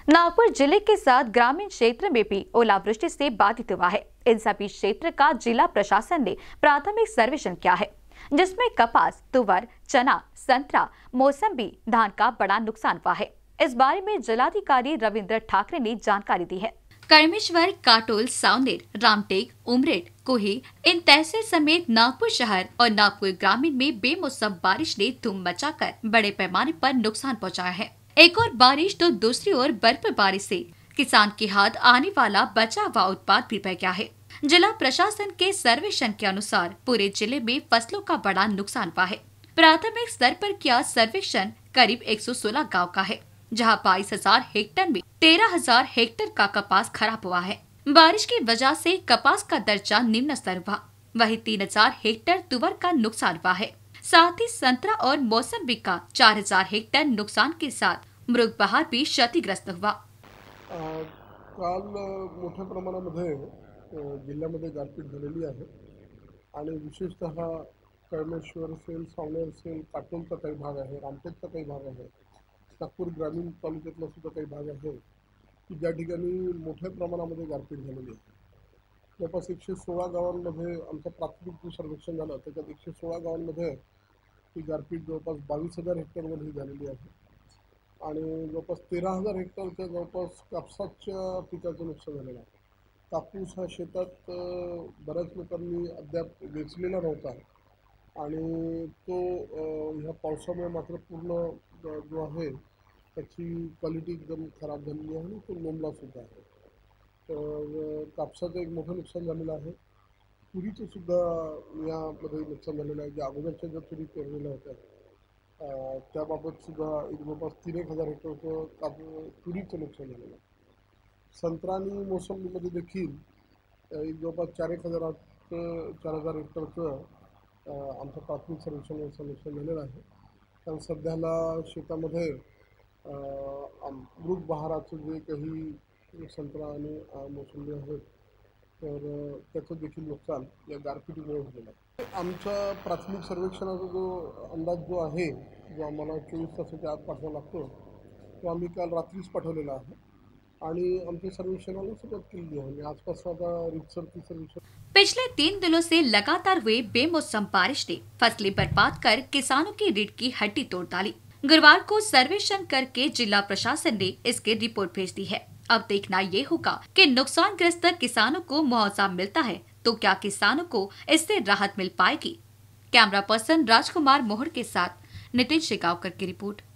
नागपुर जिले के साथ ग्रामीण क्षेत्र में भी ओलावृष्टि से बाधित हुआ है। इन सभी क्षेत्र का जिला प्रशासन ने प्राथमिक सर्वेक्षण किया है, जिसमें कपास, तुवर, चना, संतरा, मौसम्बी, धान का बड़ा नुकसान हुआ है। इस बारे में जिलाधिकारी रविंद्र ठाकरे ने जानकारी दी है। कर्मेश्वर, काटोल, सावनेर, रामटेक, उमरेड, कोही इन तहसील समेत नागपुर शहर और नागपुर ग्रामीण में बेमौसम बारिश ने धूम मचाकर बड़े पैमाने पर नुकसान पहुंचाया है। एक और बारिश तो दूसरी ओर बर्फबारी से किसान के हाथ आने वाला बचा हुआ उत्पाद भी बह गया है। जिला प्रशासन के सर्वेक्षण के अनुसार पूरे जिले में फसलों का बड़ा नुकसान हुआ है। प्राथमिक स्तर पर किया सर्वेक्षण करीब 116 गांव का है, जहां 22,000 हेक्टेयर में 13,000 हेक्टेयर का कपास खराब हुआ है। बारिश की वजह से कपास का दर्जा निम्न स्तर हुआ। वहीं 3,000 हेक्टेयर तुवर का नुकसान हुआ है। साथ ही संतरा और मौसम्बी का 4,000 हेक्टेयर नुकसान के साथ मृगबहार भी क्षतिग्रस्त हुआ। काल मोठ्या प्रमाणामध्ये जिल्ह्यामध्ये गारपीट झालेली आहे आणि विशेषतः कर्मेश्वर असेल, सावनेर असेल, काटोलचा काही भाग आहे, रामटेकचा काही भाग आहे, नागपूर ग्रामीण तालुक्यातला सुद्धा काही भाग आहे की ज्या ठिकाणी मोठ्या प्रमाणामध्ये गारपीट झालेली आहे। जवळपास 116 गावांमध्ये आमचं प्राथमिक सर्वेक्षण झालं, त्याच्यात 116 गावांमध्ये ही गारपीट जवळपास 22,000 हेक्टरमध्ये झालेली आहे आणि जवळपास 13,000 हेक्टरच्या जवळपास कापसाच्या पिकाचं नुकसान झालेलं आहे। कापूस हा शेतात बऱ्याच लोकांनी अद्याप वेचलेला नव्हता आणि तो ह्या पावसामुळे मात्र पूर्ण जो आहे त्याची क्वालिटी एकदम खराब झालेली आहे आणि तो लोंबला सुद्धा आहे। तर कापसाचं एक मोठं नुकसान झालेलं आहे। तुरीचं सुद्धा यामध्ये नुकसान झालेलं आहे। ज्या अगोदरच्या ज्या तुरी पेरलेल्या होत्या त्याबाबत सुद्धा एक जवळपास 3,000 हेक्टरचं तुरीचं नुकसान झालेलं आहे। संत्रा आणि मोसंबीमध्ये देखील एक जवळपास 4,000 हेक्टरचं आमचं प्राथमिक सर्वेक्षणाचं नुकसान झालेलं आहे। कारण सध्याला शेतामध्ये मृगबहाराचं जे काही संत्रा आणि मोसंबी आहेत तर त्याचं देखील नुकसान या गारपिटीमुळे झालेलं आहे। आमच्या प्राथमिक सर्वेक्षणाचा जो अंदाज जो आहे, जो आम्हाला 24 तासाच्या आत पाठवावा लागतो, तो आम्ही काल रात्रीच पाठवलेला आहे आणि आमच्या सर्वेक्षणाला सुरुवात केली आहे। आजपासून आता रितसर सर्वेक्षण। पिछले 3 दिनों से लगातार हुए बेमौसम बारिश ने फसलें बर्बाद कर किसानों की रीढ़ की हड्डी तोड़ डाली। गुरुवार को सर्वेक्षण करके जिला प्रशासन ने इसकी रिपोर्ट भेज दी है। अब देखना ये होगा कि नुकसानग्रस्त किसानों को मुआवजा मिलता है तो क्या किसानों को इससे राहत मिल पाएगी। कैमरा पर्सन राजकुमार मोहर के साथ नितिन शेगावकर की रिपोर्ट।